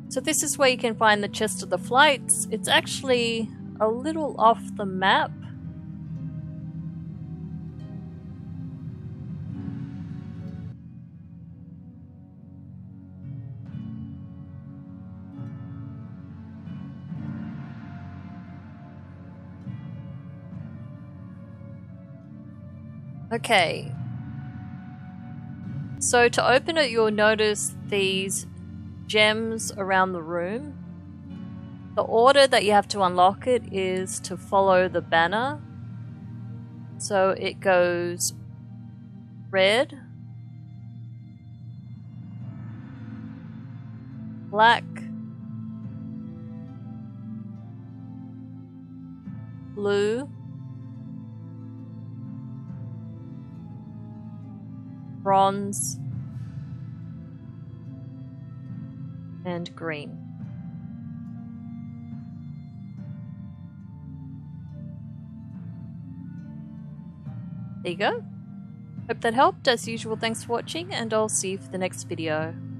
So this is where you can find the chest of the flights. It's actually a little off the map. Okay. So to open it, you'll notice these gems around the room. The order that you have to unlock it is to follow the banner. So it goes red, black, blue, bronze, and green. There you go. Hope that helped. As usual, thanks for watching, and I'll see you for the next video.